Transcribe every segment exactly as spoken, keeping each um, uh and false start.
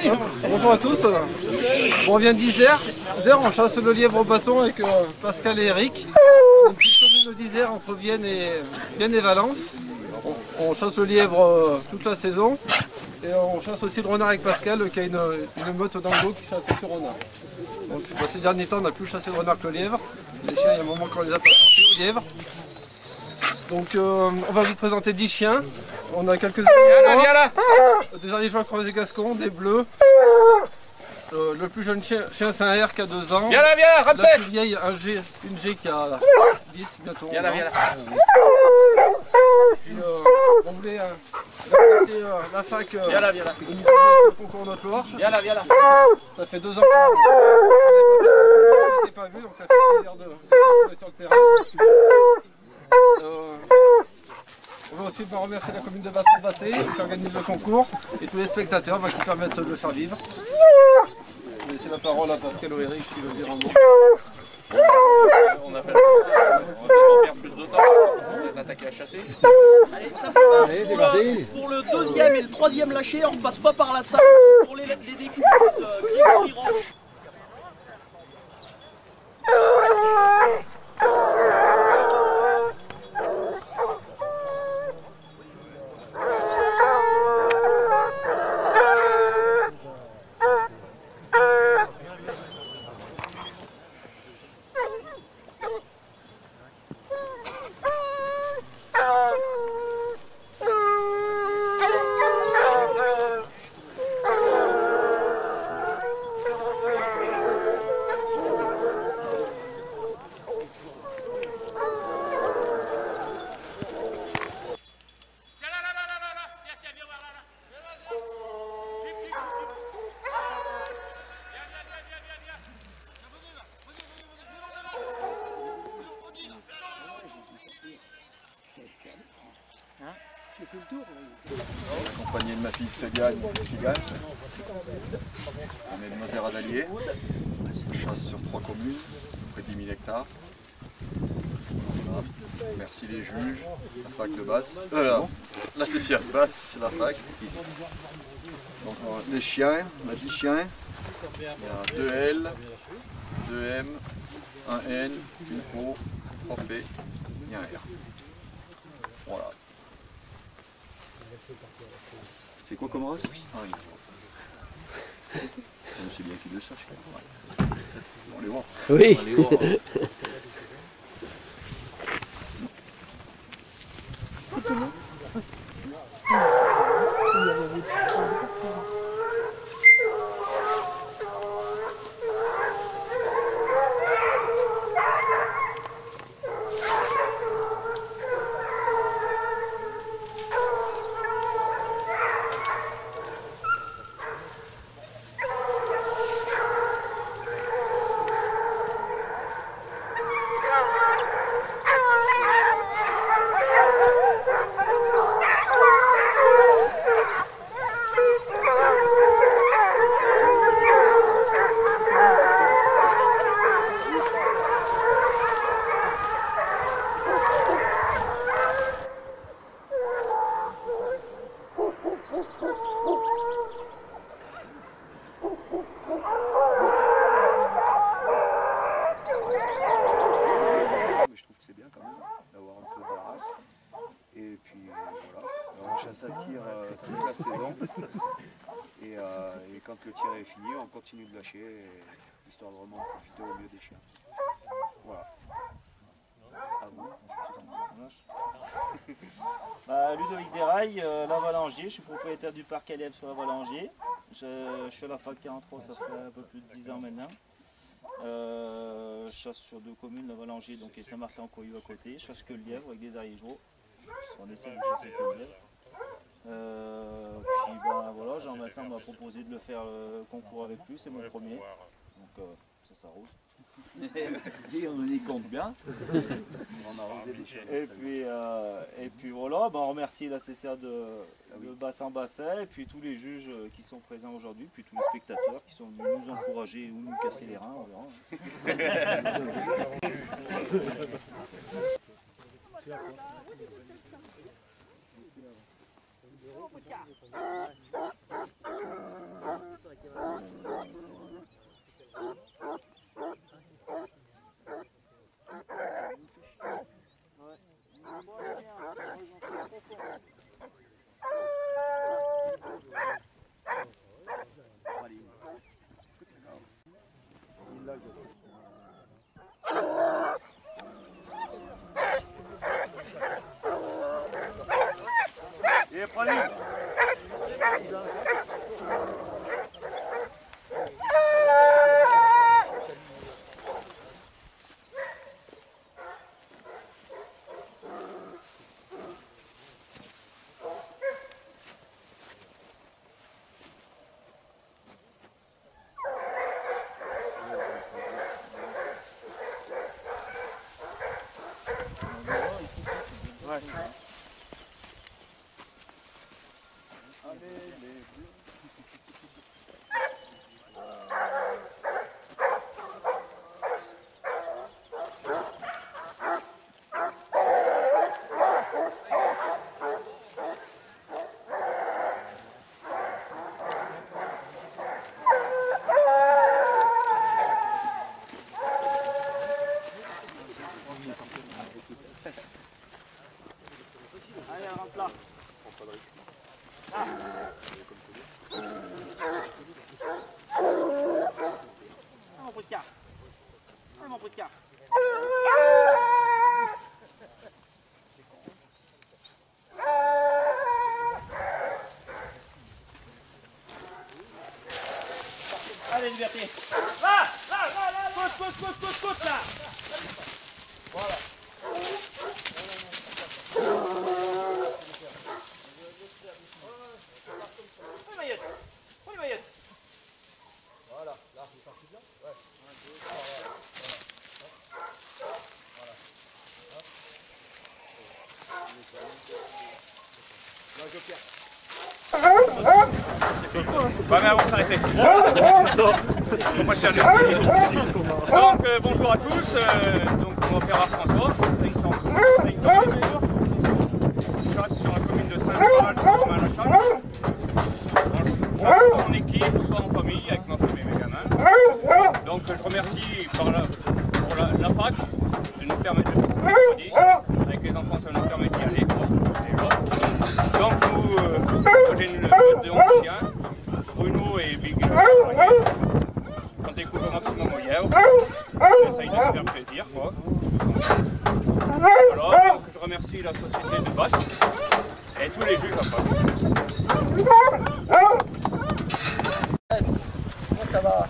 Bonjour à tous. On vient d'Isère. Isère, on chasse le lièvre au bâton avec euh, Pascal et Eric. On est une petite commune d'Isère entre Vienne et, Vienne et Valence. On, on chasse le lièvre euh, toute la saison. Et on chasse aussi le renard avec Pascal qui a une, une meute d'ango qui chasse aussi le renard. Donc bah, ces derniers temps on a plus chassé le renard que le lièvre. Les chiens, il y a un moment qu'on les a pas sortis au lièvre. Donc euh, on va vous présenter dix chiens. On a quelques ariégeois, des ariégeois croisés gascons, des bleus. Euh, le plus jeune chien, chien c'est un R qui a deux ans. Viens là, viens là, Ramsès. La plus vieille, un G, une G qui a dix bientôt. Viens là, viens là. Puis, euh, on voulait euh, passer euh, la fac euh, viens là, viens là. au niveau du concours Notre-Loire. Viens là, viens là. Ça fait deux ans qu'on n'était pas vu, donc ça fait plaisir de, de retrouver sur le terrain. Euh, on va aussi remercier la commune de Basson-Bassé qui organise le concours et tous les spectateurs bah, qui permettent de le faire vivre. Je vais laisser la parole à Pascal ou Eric qui veut dire un mot. On a fait on va faire plus de temps. On va attaquer à chasser. Allez, ça fait Allez, pour, le, pour le deuxième et le troisième lâché, on ne passe pas par la salle pour les, les découpes de Grégory Roche. Accompagné de ma fille Céliane qui gagne. On est de Mazera d'Allier. On chasse sur trois communes, près de dix mille hectares. Voilà. Merci les juges, la fac de Basse, euh, la C C A de Basse, la fac. Donc les chiens, on a dix chiens. Il y a deux L, deux M, un N, une O, trois P, et un R. Voilà. C'est quoi comme race? Ah oui. C'est bien qu'il le sache quand même. On va les voir. Oui. On va les voir. Ça tire euh, toute la saison et, euh, et quand le tir est fini on continue de lâcher et, histoire de vraiment profiter au mieux des chiens. Voilà. À vous. Bah, Ludovic Desrailles, euh, la Valangier, je suis propriétaire du parc Alep sur la Valangier. Je, je suis à la fac quarante-trois, ça fait un peu plus de dix ans maintenant. Euh, je chasse sur deux communes, la Valangier donc, et Saint-Martin-en-Coyou à côté. Je chasse que le lièvre avec des ariégeois. On essaie de chasser que le lièvre. Euh, puis ben, voilà, Jean-Vincent m'a proposé de le faire le concours avec lui, c'est mon premier. Donc euh, ça s'arrose. Et on y compte bien. On a arrosé des chiens. Et puis, euh, et puis voilà, ben, on remercie la C C A de, de Bassin-Bassin et puis tous les juges qui sont présents aujourd'hui, puis tous les spectateurs qui sont venus nous encourager ou nous casser les reins, on verra. Et prenez. Allez, rentre là. Ah. Ah, mon briscard. Ah, mon briscard. Allez, Liberté. Là, là, là, là, pousse, pousse, pousse, pousse, pousse, là. Voilà. Prends les maillettes. Prends les maillettes. Voilà, là, c'est parti bien. Ouais. un, deux, trois, voilà. Voilà. Pas mais avant de s'arrêter. Donc euh, bonjour à tous, euh, donc mon père François, c'est une centaine de jours. Je chasse sur la commune de Saint-Paul, sur Saint-Malachan. Je chasse dans mon équipe, soit en famille, avec ma femme et mes gamins. Donc je remercie par la, pour la, la fac de nous permettre de faire ce mercredi. Avec les enfants, ça nous permet d'y aller. Déjà. Donc nous, euh, j'ai une meute de onze chiens. Bruno et Big on découvre au maximum au Yao. On essaye de se faire plaisir. Quoi. Voilà, donc je remercie la société de Basse et tous les juges après. Ça va.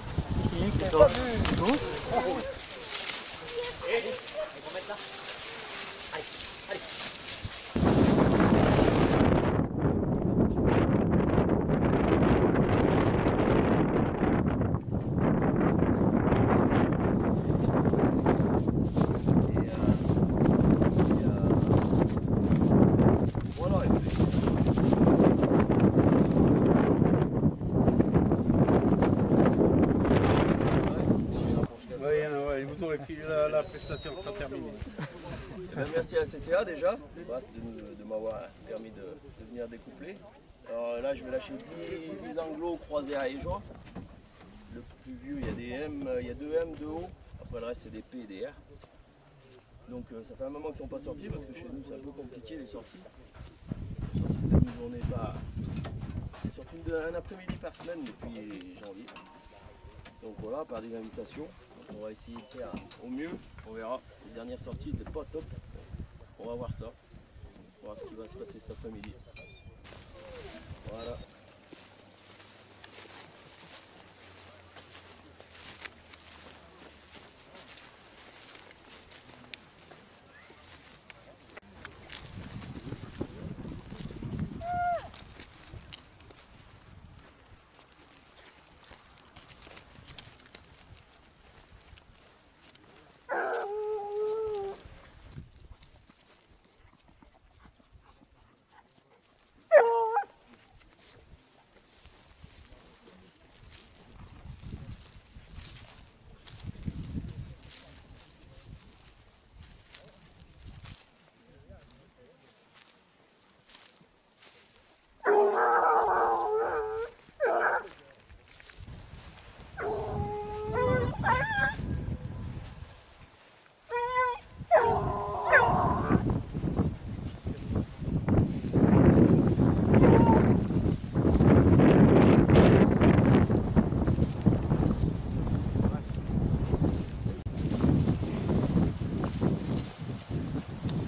La, la prestation sera terminée. Merci à la C C A déjà de, de m'avoir permis de, de venir découpler. Alors là je vais lâcher dix anglos croisés à Éjoie. Le plus vieux il y a des M, il y a deux M, deux O. Après le reste c'est des P et des R. Donc euh, ça fait un moment qu'ils ne sont pas sortis parce que chez nous c'est un peu compliqué les sorties. C'est sorti une journée pas. C'est sorti un après-midi par semaine depuis janvier. Donc voilà, par des invitations. On va essayer de faire au mieux, on verra. Les dernières sorties n'étaient pas top. On va voir ça. On va voir ce qui va se passer cet après-midi. Voilà.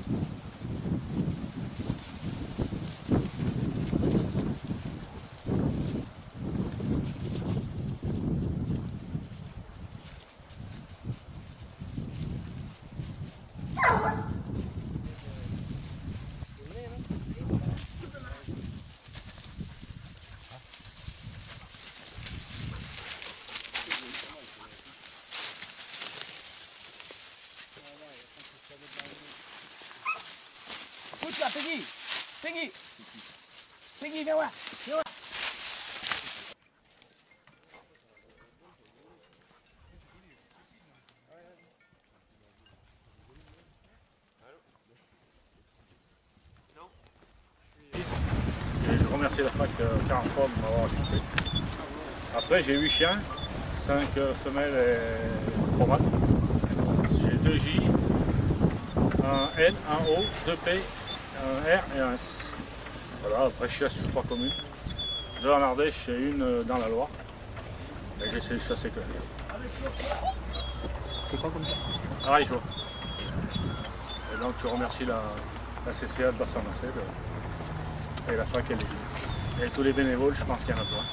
Écoute là, Peggy, Peggy, Peggy, viens voir, viens voir. Je remercie la fac quarante-trois de m'avoir accepté. Après, j'ai huit chiens, cinq femelles et trois mâles. J'ai deux J, un N, un O, deux P, un R et un S. Voilà, après je chasse sur trois communes. Deux en Ardèche et une dans la Loire. Et j'essaie de chasser que C'est quoi comme chien? Arigeois. Et donc je remercie la, la C C A de Bassin-Massé et la fac et les Et tous les bénévoles, je pense qu'il y en a besoin.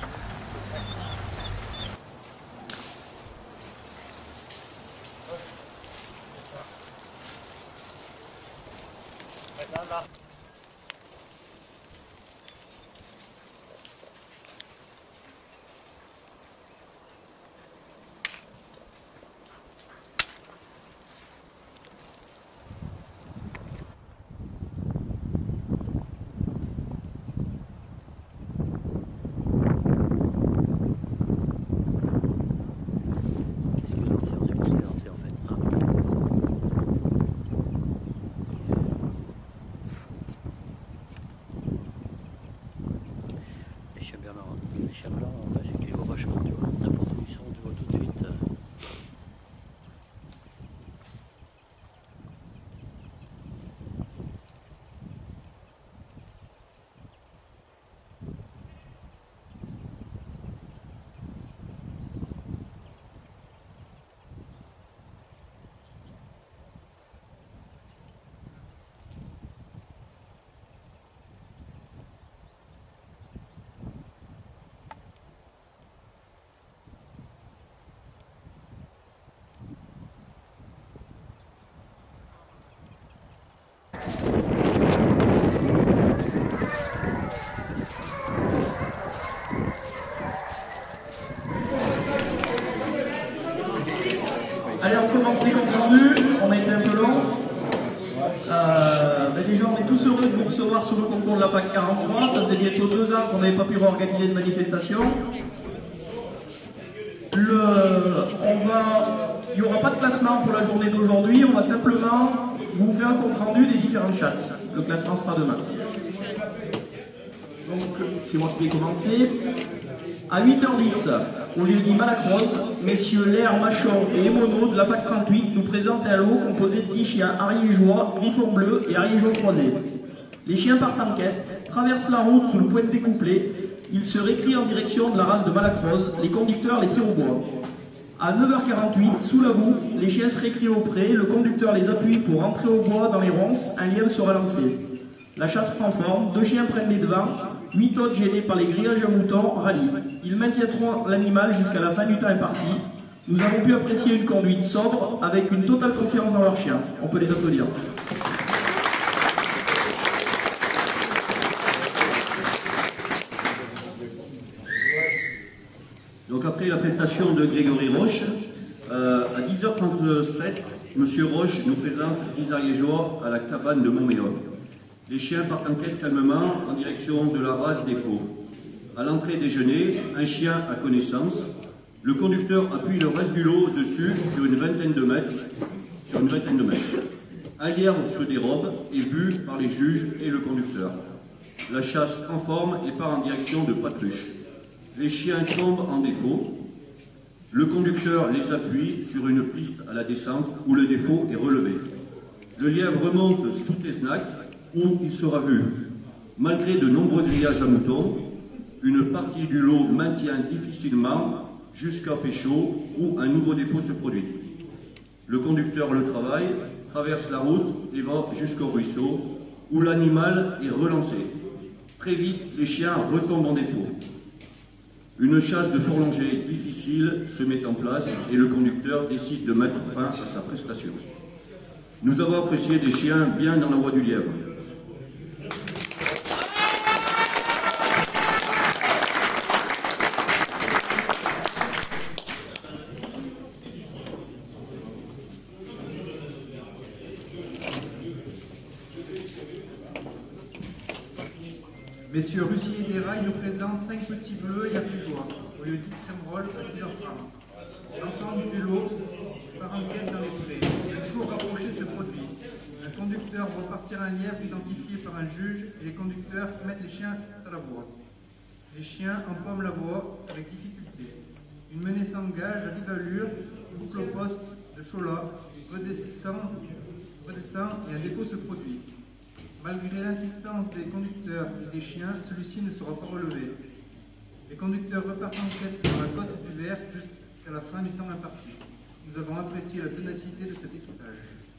Les chiens blancs, les chiens blancs, je les vois vachement, tu vois. N'importe où ils sont, tu vois tout de suite. Allez, on commence les comptes rendus, on a été un peu long. Euh, ben déjà, on est tous heureux de vous recevoir sur le concours de la fac quarante-trois. Ça faisait bientôt deux ans qu'on n'avait pas pu organiser de manifestation. Le, on va, il n'y aura pas de classement pour la journée d'aujourd'hui, on va simplement vous faire un compte rendu des différentes chasses. Le classement sera demain. Donc, c'est moi qui vais commencer. À huit heures dix, au lieu dit Malacroze, messieurs Lair, Machon et Emono de la fac trente-huit nous présentent un lot composé de dix chiens ariégeois, griffons bleus et ariégeois croisés. Les chiens partent en quête, traversent la route sous le point découplé, ils se récrient en direction de la race de Malacroze, les conducteurs les tirent au bois. À neuf heures quarante-huit, sous la voûte, les chiens se récrient au pré, le conducteur les appuie pour rentrer au bois dans les ronces, un lièvre sera lancé. La chasse prend forme, deux chiens prennent les devants, huit autres gênés par les grillages à moutons rallient. Ils maintiendront l'animal jusqu'à la fin du temps imparti. Nous avons pu apprécier une conduite sobre avec une totale confiance dans leurs chiens. On peut les applaudir. Donc après la prestation de Grégory Roche, euh, à dix heures trente-sept, M. Roche nous présente dix ariégeois à la cabane de Montméon. Les chiens partent en quête calmement en direction de la race des faux. À l'entrée déjeuner, un chien à connaissance. Le conducteur appuie le reste du lot dessus sur une vingtaine de mètres. Sur une vingtaine de mètres. Un lièvre se dérobe et vu par les juges et le conducteur. La chasse prend forme et part en direction de Patruche. Les chiens tombent en défaut. Le conducteur les appuie sur une piste à la descente où le défaut est relevé. Le lièvre remonte sous Tesnac où il sera vu. Malgré de nombreux grillages à moutons, une partie du lot maintient difficilement jusqu'à Péchaud où un nouveau défaut se produit. Le conducteur le travaille, traverse la route et va jusqu'au ruisseau, où l'animal est relancé. Très vite, les chiens retombent en défaut. Une chasse de fourrangers difficile se met en place et le conducteur décide de mettre fin à sa prestation. Nous avons apprécié des chiens bien dans la voie du lièvre. Messieurs Russier et Desrailles nous présentent cinq petits bleus et Ariégeois, au lieu du crème roll à dix heures trente. L'ensemble du lot part en quête dans les prés. Il faut rapprocher ce produit. Un conducteur va partir un lièvre identifié par un juge et les conducteurs mettent les chiens à la voie. Les chiens empaument la voie avec difficulté. Une menée s'engage à vive allure, boucle au poste de Chola, redescend, redescend et un dépôt se produit. Malgré l'insistance des conducteurs et des chiens, celui-ci ne sera pas relevé. Les conducteurs repartent en quête sur la côte du Vert jusqu'à la fin du temps imparti. Nous avons apprécié la ténacité de cet équipage.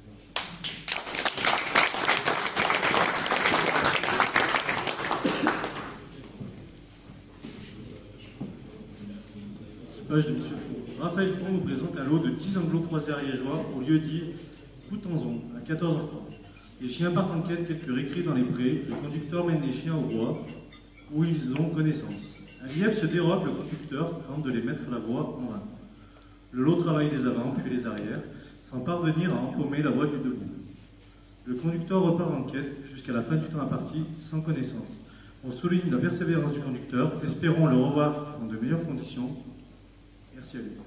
Page de M. Font. Raphaël Font nous présente un lot de dix anglo-croisés ariégeois au lieu dit Coutanzon à quatorze heures trente. Les chiens partent en quête quelques récrits dans les prés, le conducteur mène les chiens au bois, où ils ont connaissance. Un lièvre se dérobe, le conducteur tente de les mettre à la voie en vain. Le lot travaille les avant puis les arrières, sans parvenir à empaumer la voie du debout. Le conducteur repart en quête jusqu'à la fin du temps imparti, sans connaissance. On souligne la persévérance du conducteur, espérons le revoir dans de meilleures conditions. Merci à lui.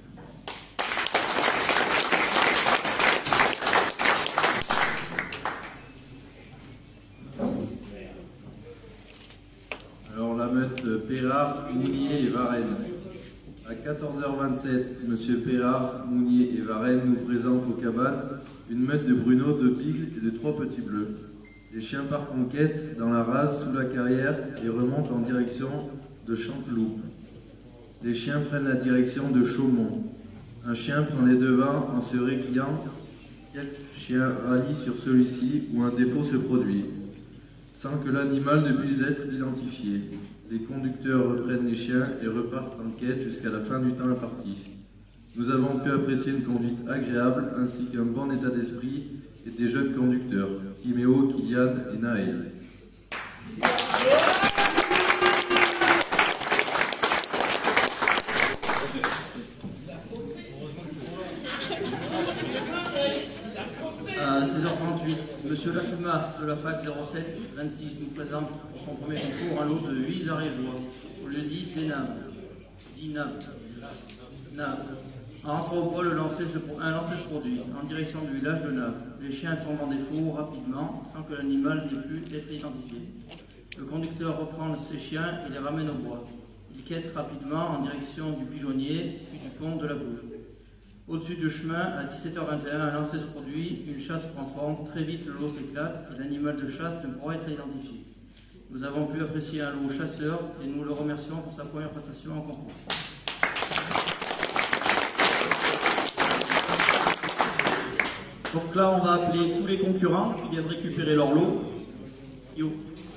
Alors la meute Pérard, Mounier et Varennes. À quatorze heures vingt-sept, M. Pérard, Mounier et Varennes nous présentent aux cabanes une meute de Bruno, de Pigle et de trois petits bleus. Les chiens partent en quête dans la rase sous la carrière et remontent en direction de Chanteloup. Les chiens prennent la direction de Chaumont. Un chien prend les devants en se récriant. Quelques chiens rallient sur celui-ci où un défaut se produit, sans que l'animal ne puisse être identifié. Les conducteurs reprennent les chiens et repartent en quête jusqu'à la fin du temps imparti. Nous avons pu apprécier une conduite agréable ainsi qu'un bon état d'esprit et des jeunes conducteurs, Timéo, Kylian et Naël. À seize heures trente-huit, M. Lafuma de la fac zéro sept vingt-six nous présente pour son premier concours un lot de huit ariégeois. On le dit Dénab. Dinab. Nab. En rentrant au bois, le lancer se, un lancer se produit en direction du village de Nab. Les chiens tombent en défaut rapidement sans que l'animal n'ait pu être identifié. Le conducteur reprend ses chiens et les ramène au bois. Il quête rapidement en direction du pigeonnier puis du pont de la Boule. Au-dessus du chemin, à dix-sept heures vingt et un, un lancer se produit, une chasse prend forme, très vite le lot s'éclate et l'animal de chasse ne pourra être identifié. Nous avons pu apprécier un lot chasseur et nous le remercions pour sa première prestation en concours. Donc là, on va appeler tous les concurrents qui viennent récupérer leur lot.